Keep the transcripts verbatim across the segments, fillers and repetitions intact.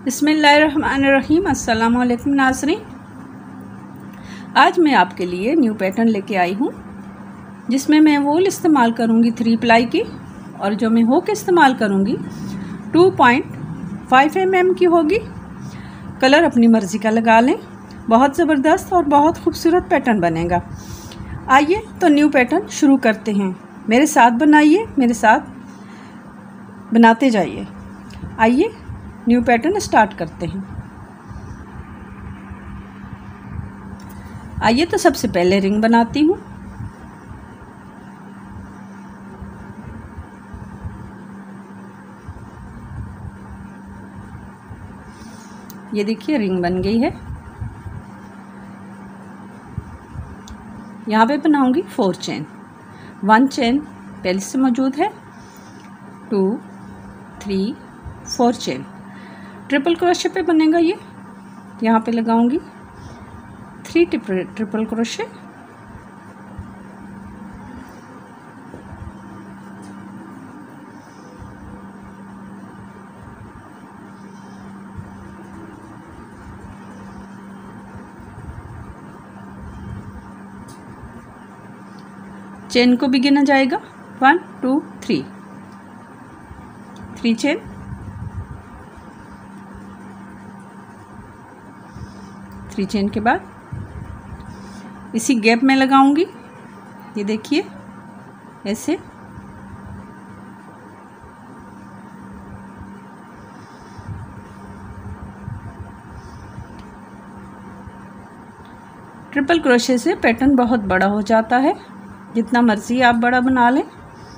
बिस्मिल्लाहिर्रहमानिर्रहीम। अस्सलाम वालेकुम नाज़रीन। आज मैं आपके लिए न्यू पैटर्न लेके आई हूँ जिसमें मैं वूल इस्तेमाल करूँगी थ्री प्लाई की, और जो मैं हुक इस्तेमाल करूँगी two point five M M की होगी। कलर अपनी मर्ज़ी का लगा लें। बहुत ज़बरदस्त और बहुत खूबसूरत पैटर्न बनेगा। आइए तो न्यू पैटर्न शुरू करते हैं। मेरे साथ बनाइए, मेरे साथ बनाते जाइए। आइए न्यू पैटर्न स्टार्ट करते हैं। आइए तो सबसे पहले रिंग बनाती हूँ। ये देखिए रिंग बन गई है। यहाँ पे बनाऊंगी फोर चेन। वन चेन पहले से मौजूद है, two three four chain. Triple crochet पे बनेगा ये। यहाँ पे लगाऊंगी three triple triple crochet. Chain को भी गिना जाएगा, one two three, three chain. Three chain के बाद इसी गैप में लगाऊंगी। ये देखिए ऐसे। ट्रिपल क्रोशे से पैटर्न बहुत बड़ा हो जाता है, जितना मर्जी आप बड़ा बना लें।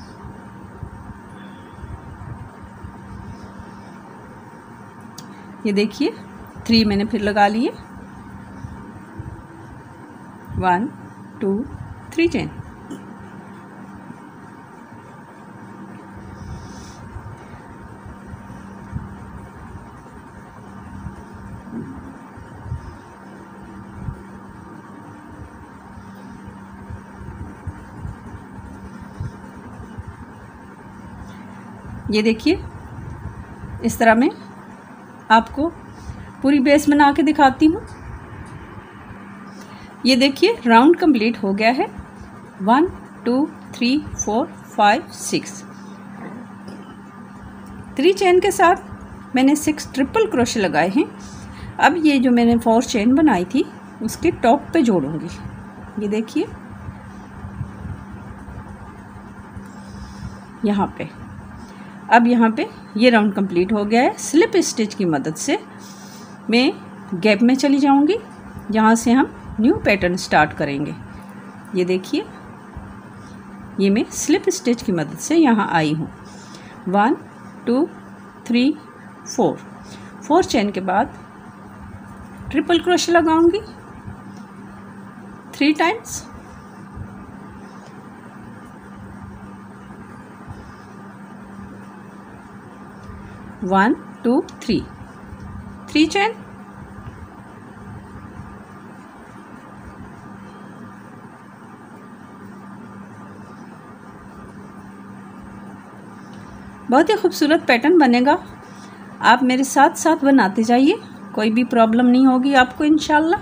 ये देखिए थ्री मैंने फिर लगा लिए, वन टू थ्री चेन। ये देखिए इस तरह मैं आपको पूरी बेस बना के दिखाती हूँ। ये देखिए राउंड कंप्लीट हो गया है। One two three four five six. Three chain के साथ मैंने सिक्स ट्रिपल क्रोशे लगाए हैं। अब ये जो मैंने फोर चेन बनाई थी उसके टॉप पे जोड़ूंगी। ये देखिए यहाँ पे। अब यहाँ पे ये राउंड कंप्लीट हो गया है। स्लिप स्टिच की मदद से मैं गैप में चली जाऊंगी। यहाँ से हम न्यू पैटर्न स्टार्ट करेंगे। ये देखिए ये मैं स्लिप स्टिच की मदद से यहाँ आई हूँ। One two three four, four chain के बाद ट्रिपल क्रोशे लगाऊंगी three times. One two three, three chain. बहुत ही खूबसूरत पैटर्न बनेगा। आप मेरे साथ साथ बनाते जाइए, कोई भी प्रॉब्लम नहीं होगी आपको इंशाल्लाह।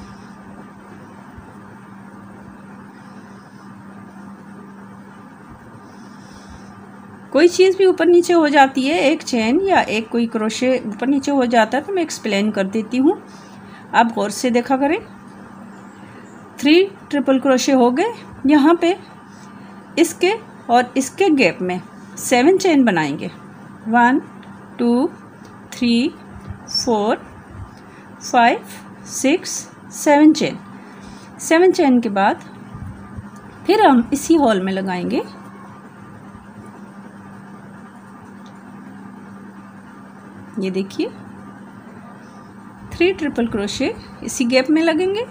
कोई चीज़ भी ऊपर नीचे हो जाती है, एक चेन या एक कोई क्रोशे ऊपर नीचे हो जाता है तो मैं एक्सप्लेन कर देती हूँ, आप गौर से देखा करें। थ्री ट्रिपल क्रोशे हो गए। यहाँ पे इसके और इसके गैप में सेवन चेन बनाएंगे। One two three four five six seven chain. Seven chain के बाद फिर हम इसी हॉल में लगाएंगे ये देखिए थ्री ट्रिपल क्रोशे इसी गैप में लगेंगे।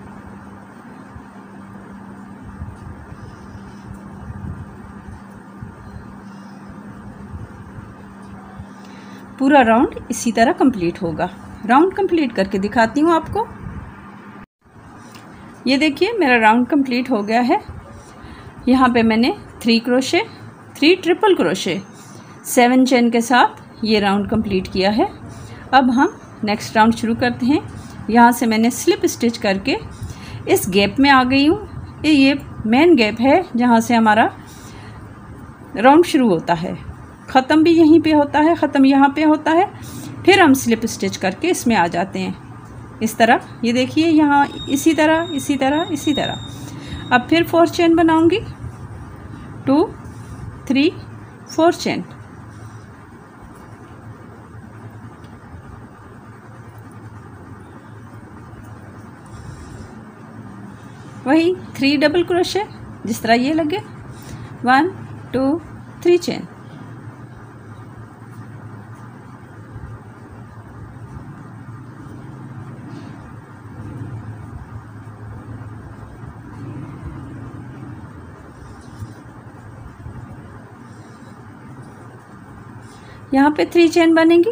पूरा राउंड इसी तरह कंप्लीट होगा। राउंड कंप्लीट करके दिखाती हूँ आपको। ये देखिए मेरा राउंड कंप्लीट हो गया है। यहाँ पे मैंने three crochet, three triple crochet, seven chain के साथ ये राउंड कंप्लीट किया है। अब हम नेक्स्ट राउंड शुरू करते हैं। यहाँ से मैंने स्लिप स्टिच करके इस गैप में आ गई हूँ। ये मेन गैप है जहाँ से हमारा राउंड शुरू होता है, ख़त्म भी यहीं पे होता है, ख़त्म यहाँ पे होता है। फिर हम स्लिप स्टिच करके इसमें आ जाते हैं इस तरह। ये देखिए यहाँ इसी तरह इसी तरह इसी तरह। अब फिर फोर चेन बनाऊंगी, टू थ्री फोर चेन। वही थ्री डबल क्रोशे जिस तरह ये लगे, वन टू थ्री चेन। यहाँ पे थ्री चेन बनेगी।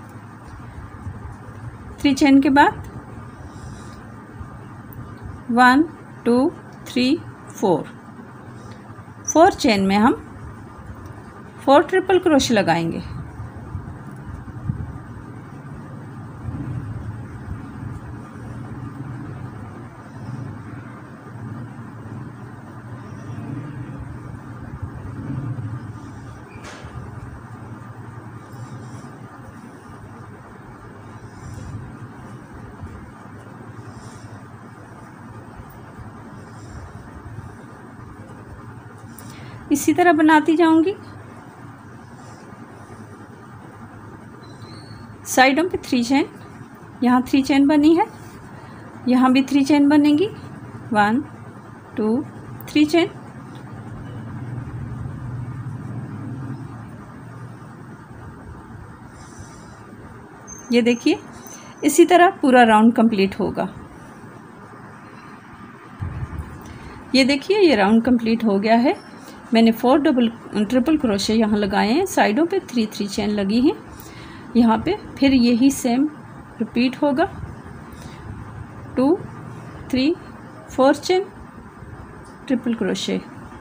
थ्री चेन के बाद one two three four, four chain में हम फोर ट्रिपल क्रोशे लगाएंगे। इसी तरह बनाती जाऊंगी। साइडों पे थ्री चेन, यहाँ थ्री चेन बनी है, यहाँ भी थ्री चेन बनेगी, वन टू थ्री चेन। ये देखिए इसी तरह पूरा राउंड कंप्लीट होगा। ये देखिए ये राउंड कंप्लीट हो गया है। मैंने फोर डबल ट्रिपल क्रोशे यहाँ लगाए हैं, साइडों पे थ्री थ्री चेन लगी हैं यहाँ पे। फिर यही सेम रिपीट होगा, two three four chain triple crochet.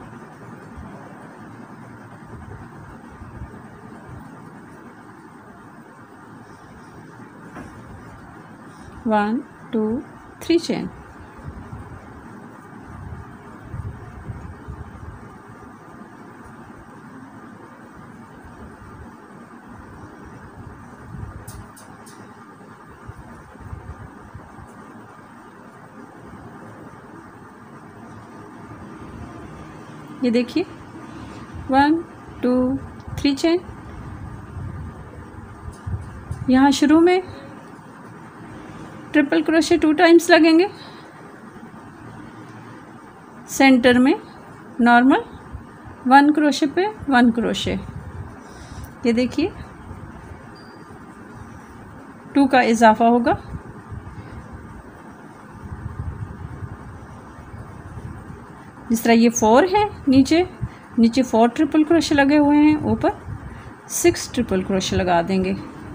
One two three chain. ये देखिए वन टू थ्री चेन। यहाँ शुरू में ट्रिपल क्रोशे टू टाइम्स लगेंगे, सेंटर में नॉर्मल वन क्रोशे पे वन क्रोशे। ये देखिए टू का इजाफा होगा। जिस तरह ये फोर है, नीचे नीचे फोर ट्रिपल क्रोशे लगे हुए हैं, ऊपर सिक्स ट्रिपल क्रोशे लगा देंगे।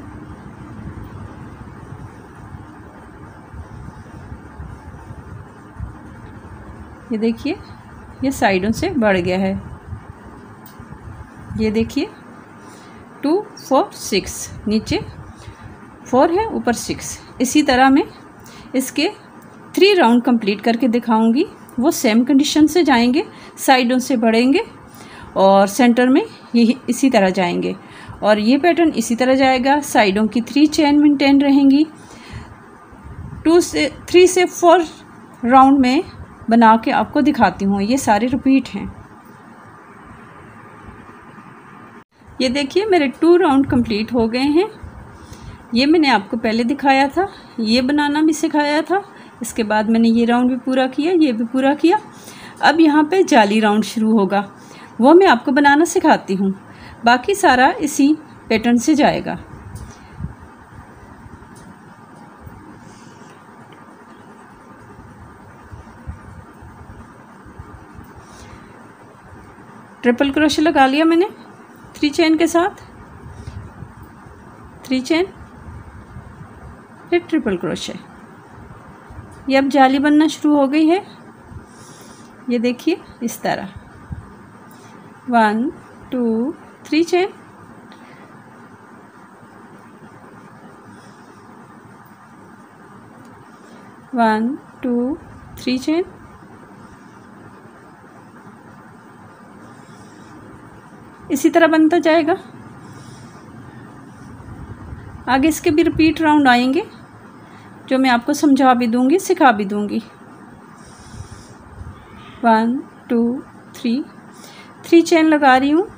ये देखिए ये साइडों से बढ़ गया है। ये देखिए टू फोर सिक्स, नीचे फोर है ऊपर सिक्स। इसी तरह मैं इसके थ्री राउंड कंप्लीट करके दिखाऊंगी। वो सेम कंडीशन से जाएंगे, साइडों से बढ़ेंगे और सेंटर में यही इसी तरह जाएंगे। और ये पैटर्न इसी तरह जाएगा, साइडों की थ्री चेन मेंटेन रहेंगी। टू से थ्री से फोर राउंड में बना के आपको दिखाती हूँ। ये सारे रिपीट हैं। ये देखिए मेरे टू राउंड कंप्लीट हो गए हैं। ये मैंने आपको पहले दिखाया था, ये बनाना भी सिखाया था। इसके बाद मैंने ये राउंड भी पूरा किया, ये भी पूरा किया। अब यहाँ पे जाली राउंड शुरू होगा, वो मैं आपको बनाना सिखाती हूँ। बाकी सारा इसी पैटर्न से जाएगा। ट्रिपल क्रोशे लगा लिया मैंने थ्री चेन के साथ, थ्री चेन फिर ट्रिपल क्रोशे। ये अब जाली बनना शुरू हो गई है। ये देखिए इस तरह one two three chain, one two three chain, इसी तरह बनता जाएगा। आगे इसके भी रिपीट राउंड आएंगे जो मैं आपको समझा भी दूंगी, सिखा भी दूंगी। One two three, three chain लगा रही हूँ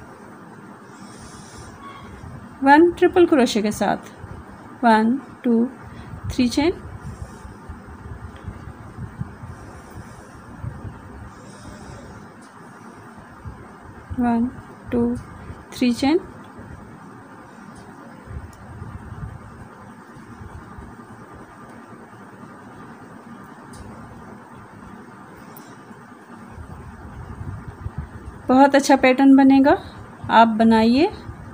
वन ट्रिपल क्रोशे के साथ, one two three chain, one two three chain, बहुत अच्छा पैटर्न बनेगा, आप बनाइए।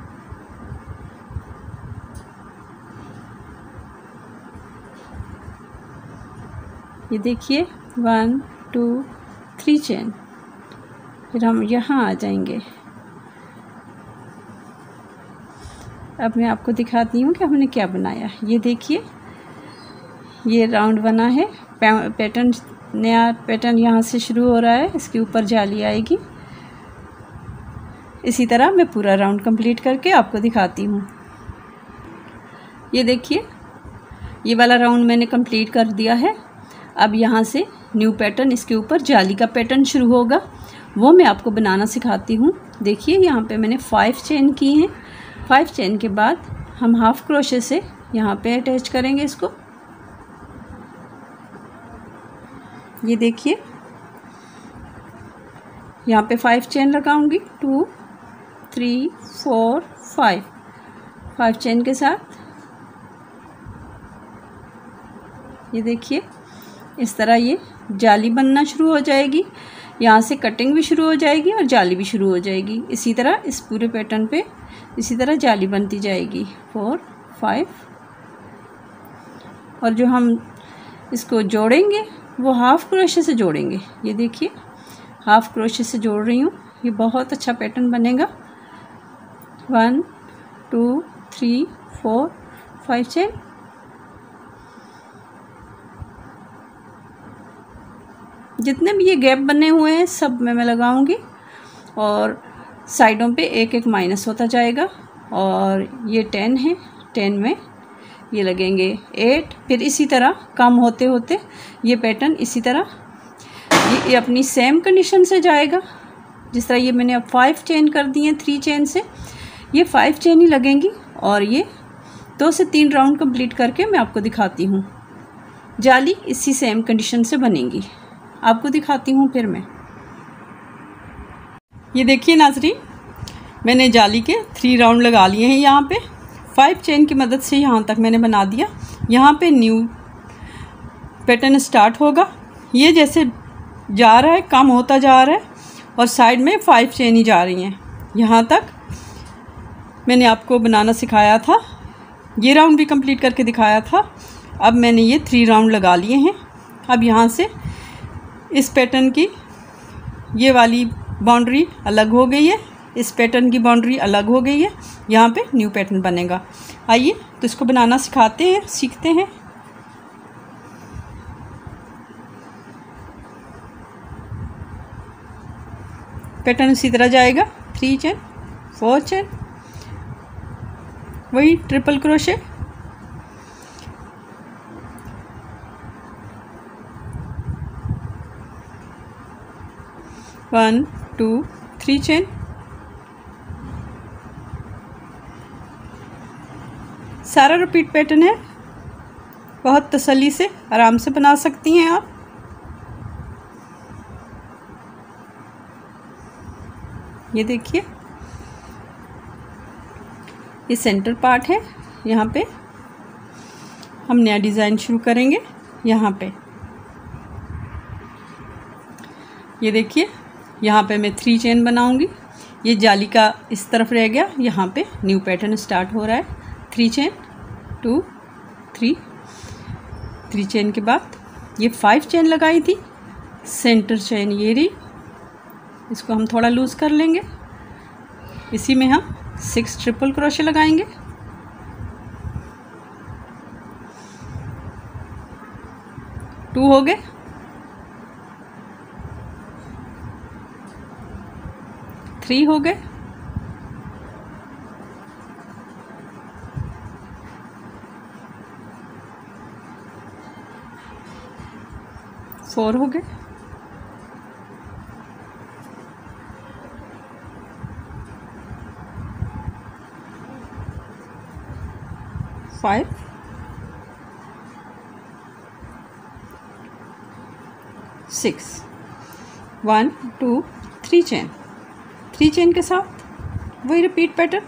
ये देखिए वन टू थ्री चेन, फिर हम यहाँ आ जाएंगे। अब मैं आपको दिखाती हूँ कि हमने क्या बनाया। ये देखिए ये राउंड बना है, पैटर्न नया पैटर्न यहाँ से शुरू हो रहा है, इसके ऊपर जाली आएगी। इसी तरह मैं पूरा राउंड कंप्लीट करके आपको दिखाती हूँ। ये देखिए ये वाला राउंड मैंने कंप्लीट कर दिया है। अब यहाँ से न्यू पैटर्न, इसके ऊपर जाली का पैटर्न शुरू होगा, वो मैं आपको बनाना सिखाती हूँ। देखिए यहाँ पे मैंने फाइव चेन की हैं। फाइव चेन के बाद हम हाफ क्रोशे से यहाँ पे अटैच करेंगे इसको। ये देखिए यहाँ पे फाइव चेन लगाऊंगी, two three four five, five chain के साथ ये देखिए इस तरह ये जाली बनना शुरू हो जाएगी। यहाँ से कटिंग भी शुरू हो जाएगी और जाली भी शुरू हो जाएगी। इसी तरह इस पूरे पैटर्न पे इसी तरह जाली बनती जाएगी, फोर फाइव। और जो हम इसको जोड़ेंगे वो हाफ क्रोशे से जोड़ेंगे। ये देखिए हाफ क्रोशे से जोड़ रही हूँ, ये बहुत अच्छा पैटर्न बनेगा। One two three four five chain, जितने भी ये गैप बने हुए हैं सब में मैं लगाऊंगी और साइडों पे एक एक माइनस होता जाएगा। और ये टेन है, टेन में ये लगेंगे एट, फिर इसी तरह कम होते होते ये पैटर्न इसी तरह ये, ये अपनी सेम कंडीशन से जाएगा। जिस तरह ये मैंने अब फाइव चेन कर दी हैं थ्री चेन से, ये फाइव चेन ही लगेंगी। और ये दो से तीन राउंड कंप्लीट करके मैं आपको दिखाती हूँ। जाली इसी सेम कंडीशन से बनेगी, आपको दिखाती हूँ फिर मैं। ये देखिए नाज़रीन, मैंने जाली के थ्री राउंड लगा लिए हैं। यहाँ पे फाइव चेन की मदद से यहाँ तक मैंने बना दिया। यहाँ पे न्यू पैटर्न स्टार्ट होगा। ये जैसे जा रहा है कम होता जा रहा है और साइड में फाइव चेन ही जा रही हैं। यहाँ तक मैंने आपको बनाना सिखाया था, ये राउंड भी कंप्लीट करके दिखाया था। अब मैंने ये थ्री राउंड लगा लिए हैं। अब यहाँ से इस पैटर्न की ये वाली बाउंड्री अलग हो गई है, इस पैटर्न की बाउंड्री अलग हो गई है। यहाँ पे न्यू पैटर्न बनेगा। आइए तो इसको बनाना सिखाते हैं, सीखते हैं। पैटर्न इसी तरह जाएगा, थ्री चेन फोर चेन, वही triple crochet, one two three chain, सारा रिपीट पैटर्न है। बहुत तसल्ली से आराम से बना सकती हैं आप। ये देखिए ये सेंटर पार्ट है, यहाँ पे हम नया डिज़ाइन शुरू करेंगे। यहाँ पे ये देखिए यहाँ पे मैं थ्री चेन बनाऊंगी। ये जाली का इस तरफ रह गया, यहाँ पे न्यू पैटर्न स्टार्ट हो रहा है। Three chain two three, three chain के बाद ये फाइव चेन लगाई थी, सेंटर चेन ये रही, इसको हम थोड़ा लूज़ कर लेंगे। इसी में हम सिक्स ट्रिपल क्रोशे लगाएंगे। टू हो गए, थ्री हो गए, फोर हो गए, five, six, one two three chain, three chain के साथ वही रिपीट पैटर्न।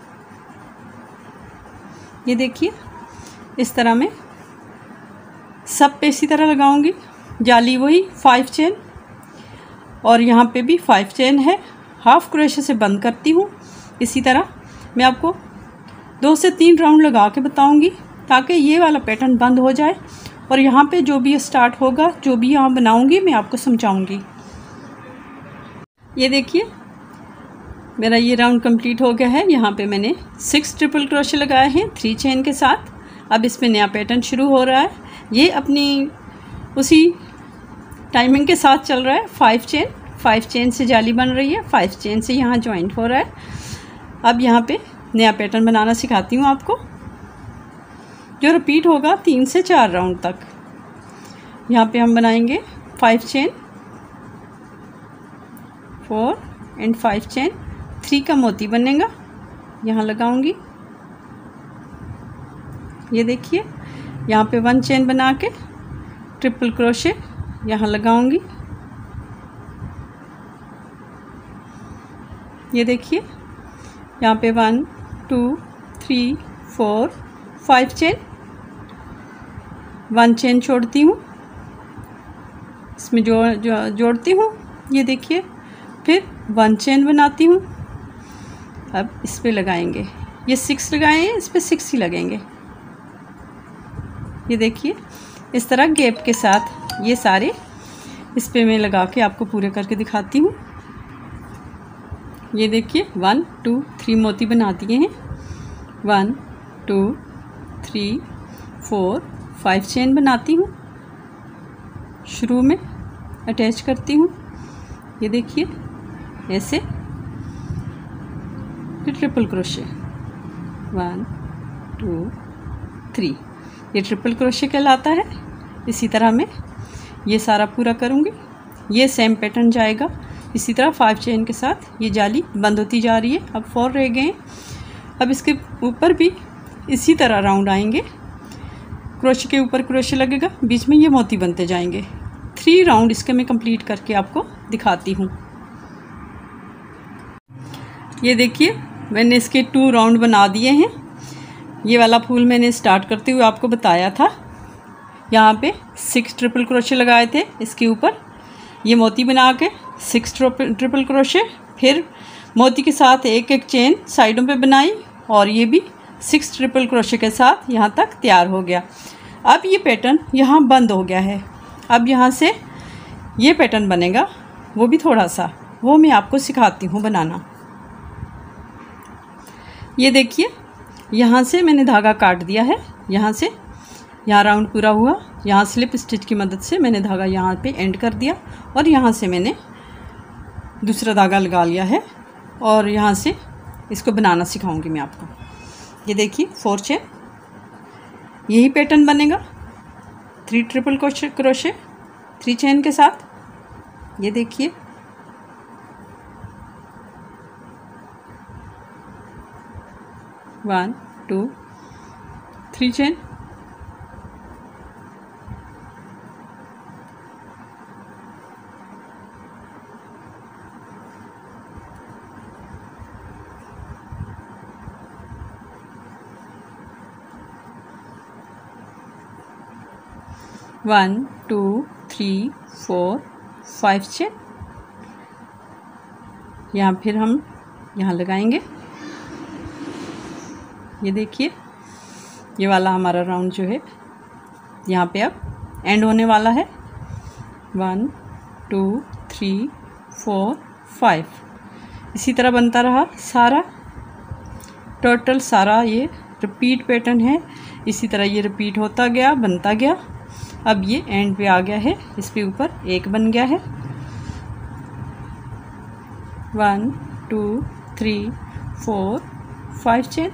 ये देखिए इस तरह मैं सब पे इसी तरह लगाऊंगी। जाली वही फाइव चेन और यहाँ पे भी फाइव चेन है, हाफ क्रोशे से बंद करती हूँ। इसी तरह मैं आपको दो से तीन राउंड लगा के बताऊंगी ताकि ये वाला पैटर्न बंद हो जाए और यहाँ पे जो भी स्टार्ट होगा, जो भी यहाँ बनाऊंगी, मैं आपको समझाऊंगी। ये देखिए मेरा ये राउंड कंप्लीट हो गया है। यहाँ पे मैंने सिक्स ट्रिपल क्रोशे लगाए हैं थ्री चेन के साथ। अब इसमें नया पैटर्न शुरू हो रहा है। ये अपनी उसी टाइमिंग के साथ चल रहा है। फाइव चेन, फाइव चेन से जाली बन रही है, फाइव चेन से यहाँ ज्वाइंट हो रहा है। अब यहाँ पे नया पैटर्न बनाना सिखाती हूँ आपको, जो रिपीट होगा तीन से चार राउंड तक। यहाँ पे हम बनाएंगे five chain, four and five chain, three का मोती बनेगा, यहाँ लगाऊंगी। ये देखिए यहाँ पे वन चेन बना के ट्रिपल क्रोशे यहाँ लगाऊंगी। ये देखिए यहाँ पे one two three four five chain, one chain छोड़ती हूँ, इसमें जोड़ जो, जोड़ती हूँ। ये देखिए फिर वन चेन बनाती हूँ। अब इस पे लगाएंगे, ये सिक्स लगाए हैं, इस पे सिक्स ही लगेंगे। ये देखिए इस तरह गैप के साथ ये सारे इस पे मैं लगा के आपको पूरे करके दिखाती हूँ। ये देखिए वन टू थ्री मोती बना दिए हैं, one two three four five chain बनाती हूँ, शुरू में अटैच करती हूँ। ये देखिए ऐसे, फिर triple crochet, one two three, ये ट्रिपल क्रोशे कहलाता है। इसी तरह मैं ये सारा पूरा करूँगी। ये सेम पैटर्न जाएगा इसी तरह फाइव चेन के साथ। ये जाली बंद होती जा रही है, अब फोर रह गए हैं। अब इसके ऊपर भी इसी तरह राउंड आएंगे, क्रोशे के ऊपर क्रोशे लगेगा, बीच में ये मोती बनते जाएंगे। थ्री राउंड इसके मैं कंप्लीट करके आपको दिखाती हूँ। ये देखिए मैंने इसके टू राउंड बना दिए हैं। ये वाला फूल मैंने स्टार्ट करते हुए आपको बताया था। यहाँ पे सिक्स ट्रिपल क्रोशे लगाए थे, इसके ऊपर ये मोती बना के सिक्स ट्रिपल क्रोशे, फिर मोती के साथ एक एक चेन साइडों पे बनाई और ये भी सिक्स ट्रिपल क्रोशे के साथ यहाँ तक तैयार हो गया। अब ये पैटर्न यहाँ बंद हो गया है। अब यहाँ से ये पैटर्न बनेगा, वो भी थोड़ा सा, वो मैं आपको सिखाती हूँ बनाना। ये देखिए यहाँ से मैंने धागा काट दिया है, यहाँ से यहाँ राउंड पूरा हुआ, यहाँ स्लिप स्टिच की मदद से मैंने धागा यहाँ पे एंड कर दिया और यहाँ से मैंने दूसरा धागा लगा लिया है और यहाँ से इसको बनाना सिखाऊंगी मैं आपको। ये देखिए फोर चेन, यही पैटर्न बनेगा, three triple crochet three chain के साथ। ये देखिए one two three chain, one two three four five chain, यहाँ फिर हम यहाँ लगाएंगे। ये देखिए ये वाला हमारा राउंड जो है यहाँ पे अब एंड होने वाला है। One two three four five, इसी तरह बनता रहा सारा, टोटल सारा ये रिपीट पैटर्न है। इसी तरह ये रिपीट होता गया, बनता गया। अब ये एंड पे आ गया है, इस पे ऊपर एक बन गया है। One two three four five chain.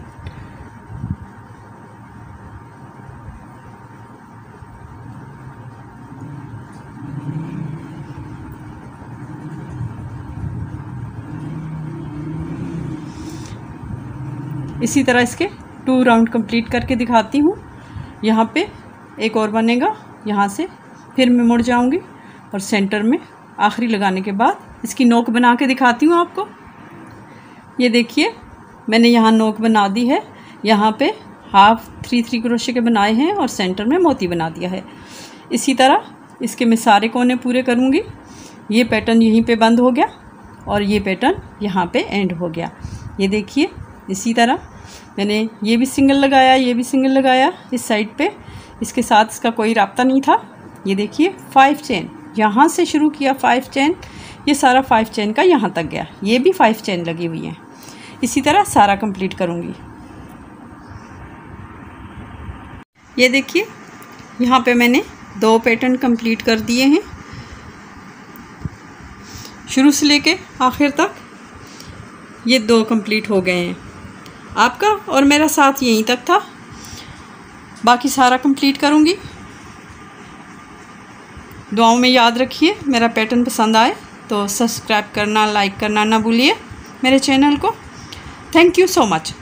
इसी तरह इसके टू राउंड कंप्लीट करके दिखाती हूँ। यहाँ पे एक और बनेगा, यहाँ से फिर मैं मुड़ जाऊँगी और सेंटर में आखिरी लगाने के बाद इसकी नोक बना के दिखाती हूँ आपको। ये देखिए मैंने यहाँ नोक बना दी है, यहाँ पे हाफ थ्री थ्री क्रोशे के बनाए हैं और सेंटर में मोती बना दिया है। इसी तरह इसके मैं सारे कोने पूरे करूँगी। ये पैटर्न यहीं पे बंद हो गया और ये पैटर्न यहाँ पे एंड हो गया। ये देखिए इसी तरह मैंने ये भी सिंगल लगाया, ये भी सिंगल लगाया इस साइड पे, इसके साथ इसका कोई राब्ता नहीं था। ये देखिए फाइव चेन, यहाँ से शुरू किया फाइव चेन, ये सारा फाइव चेन का यहाँ तक गया, ये भी फाइव चेन लगी हुई हैं। इसी तरह सारा कंप्लीट करूँगी। ये देखिए यहाँ पे मैंने दो पैटर्न कंप्लीट कर दिए हैं, शुरू से लेके आखिर तक ये दो कंप्लीट हो गए हैं। आपका और मेरा साथ यहीं तक था, बाकी सारा कंप्लीट करूँगी। दुआओं में याद रखिए। मेरा पैटर्न पसंद आए तो सब्सक्राइब करना, लाइक करना ना भूलिए मेरे चैनल को। Thank you so much.